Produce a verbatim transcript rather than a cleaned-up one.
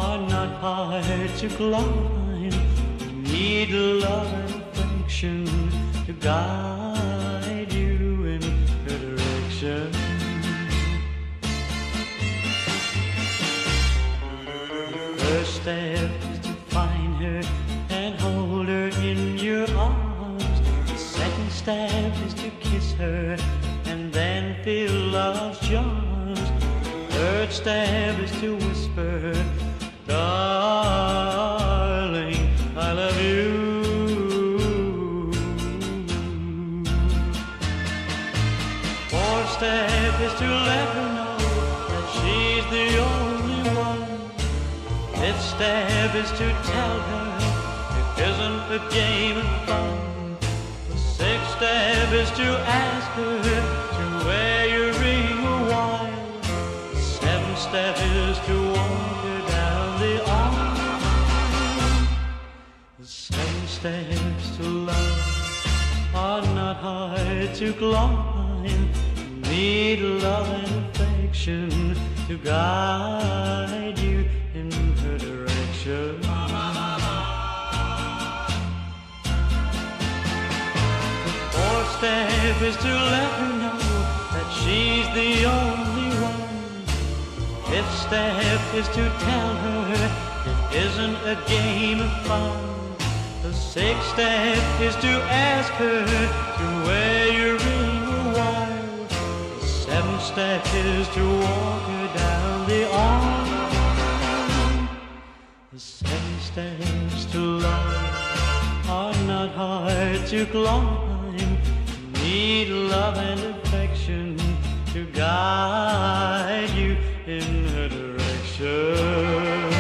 are not hard to climb. You need love and affection to guide you in her direction. The first step is to find her and hold her in your arms. The second step is to kiss her and then feel love's charms. Third step is to whisper, darling, I love you. Fourth step is to let her know that she's the only one. Fifth step is to tell her it isn't a game of fun. The sixth step is to ask her to wear your ring a while. Step is to walk her down the aisle. The seven steps to love are not hard to climb. You need love and affection to guide you in her direction. The fourth step is to let her know that she's the only one. Fifth step is to tell her it isn't a game of fun. The sixth step is to ask her to wear your ring a while. The seventh step is to walk her down the aisle. The seven steps to love are not hard to climb. You need love and affection to guide you in her direction.